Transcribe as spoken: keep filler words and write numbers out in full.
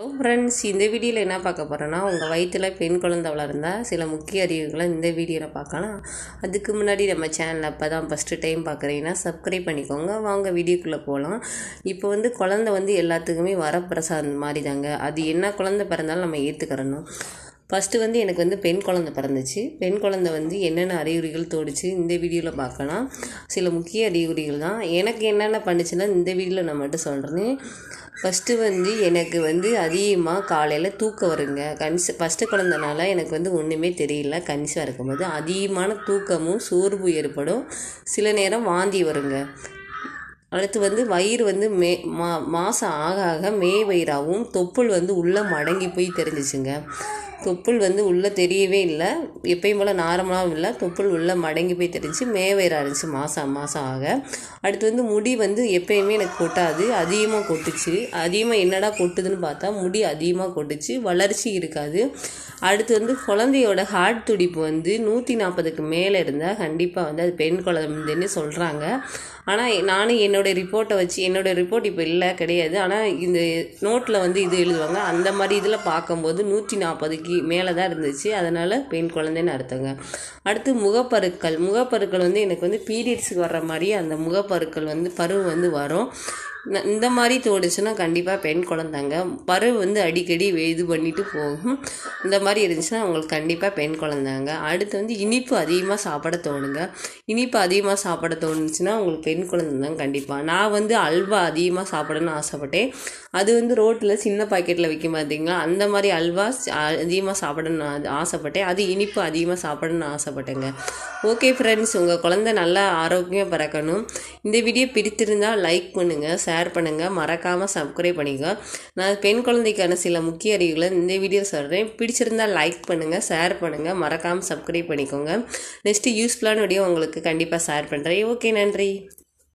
Hello friends, இந்த வீடியோவில் என்ன பார்க்க போகிறோன்னா, உங்கள் வயிற்றில் பெண் குழந்தை வளர்ந்தா சில முக்கிய அறிவுகளை இந்த வீடியோவில் பார்க்கலாம். அதுக்கு முன்னாடி நம்ம சேனலில் அப்போ தான் ஃபஸ்ட்டு டைம் பார்க்குறீங்கன்னா சப்ஸ்கிரைப் பண்ணிக்கோங்க. வாங்க வீடியோக்குள்ளே போகலாம். இப்போ வந்து குழந்தை வந்து எல்லாத்துக்குமே வரப்பிரசாதம் மாதிரி தாங்க. அது என்ன குழந்தை பிறந்தாலும் நம்ம ஏற்றுக்கிறணும். ஃபஸ்ட்டு வந்து எனக்கு வந்து பெண் குழந்தை பிறந்துச்சு. பெண் குழந்தை வந்து என்னென்ன அறிகுறிகள் தோடிச்சு இந்த வீடியோவில் பார்க்கலாம். சில முக்கிய அறிகுறிகள் தான். எனக்கு என்னென்ன பண்ணுச்சுன்னா இந்த வீடியோவில் நான் மட்டும் சொல்கிறேன். ஃபஸ்ட்டு வந்து எனக்கு வந்து அதிகமாக காலையில் தூக்கம் வருங்க. கன்ஸ் ஃபஸ்ட்டு குழந்தைனால எனக்கு வந்து ஒன்றுமே தெரியல. கன்ஸாக இருக்கும்போது அதிகமான தூக்கமும் சோர்வு ஏற்படும். சில நேரம் வாந்தி வருங்க. அடுத்து வந்து வயிறு வந்து மே மா மாதம் ஆக ஆக மே வயிறாகவும் தொப்புள் வந்து உள்ளே மடங்கி போய் தெரிஞ்சிச்சுங்க. தொப்புள் வந்து உள்ளே தெரியவே இல்லை, எப்பயும் போல் நார்மலாகவும் இல்லை, தொப்புள் உள்ளே மடங்கி போய் தெரிஞ்சு மே வயிறாக இருந்துச்சு மாதம் மாதம் ஆக. அடுத்து வந்து முடி வந்து எப்பயுமே எனக்கு கொட்டாது, அதிகமாக கொட்டுச்சு. அதிகமாக என்னடா கொட்டுதுன்னு பார்த்தா முடி அதிகமாக கொட்டுச்சு, வளர்ச்சி இருக்காது. அடுத்து வந்து குழந்தையோட ஹார்ட் துடிப்பு வந்து நூற்றி நாற்பதுக்கு மேலே இருந்தால் கண்டிப்பாக வந்து அது பெண் குழந்தைன்னு சொல்கிறாங்க. ஆனால் நானும் என்னோடய ரிப்போர்ட்டை வச்சு, என்னோடய ரிப்போர்ட் இப்போ இல்லை கிடையாது, ஆனால் இந்த நோட்டில் வந்து இது எழுதுவாங்க, அந்த மாதிரி இதில் பார்க்கும்போது நூற்றி நாற்பதுக்கு மேலே தான் இருந்துச்சு. அதனால் பெண் குழந்தைன்னு அர்த்தங்க. அடுத்து முகப்பருக்கள். முகப்பருக்கள் வந்து எனக்கு வந்து பீரியட்ஸுக்கு வர்ற மாதிரி அந்த முகப்பருக்கள் வந்து பருவ வந்து வரும். இந்த மாதிரி தோணுச்சுன்னா கண்டிப்பாக பெண் குழந்தைங்க. பருவ வந்து அடிக்கடி இது பண்ணிட்டு போகும். இந்த மாதிரி இருந்துச்சுன்னா அவங்களுக்கு கண்டிப்பாக பெண் குழந்தைங்க. அடுத்து வந்து இனிப்பு அதிகமாக சாப்பிட தோணுங்க. இனிப்பு அதிகமாக சாப்பிட தோணுச்சுன்னா உங்களுக்கு பெண் குழந்தைங்க கண்டிப்பாக. நான் வந்து அல்வா அதிகமாக சாப்பிடணும்னு ஆசைப்பட்டேன். அது வந்து ரோட்டில் சின்ன பாக்கெட்டில் விற்கும் பார்த்தீங்களா, அந்த மாதிரி அல்வா அதிகமாக சாப்பிடணும்னு ஆசைப்பட்டேன். அது இனிப்பு அதிகமாக சாப்பிடணும்னு ஆசைப்பட்டேங்க. ஓகே ஃப்ரெண்ட்ஸ், உங்கள் குழந்தை நல்லா ஆரோக்கியமாக பிறக்கணும். இந்த வீடியோ பிடித்திருந்தால் லைக் பண்ணுங்கள், ஷேர் பண்ணுங்கள், மறக்காமல் சப்ஸ்கிரைப் பண்ணிக்கோ. நான் பெண் குழந்தைக்கான சில முக்கிய அறிவுகளை இந்த வீடியோ சொல்கிறேன். பிடிச்சிருந்தால் லைக் பண்ணுங்கள், ஷேர் பண்ணுங்கள், மறக்காமல் சப்ஸ்கிரைப் பண்ணிக்கோங்க. நெக்ஸ்ட்டு யூஸ்ஃபுல்லான வீடியோ உங்களுக்கு கண்டிப்பாக ஷேர் பண்ணுறேன். ஓகே, நன்றி.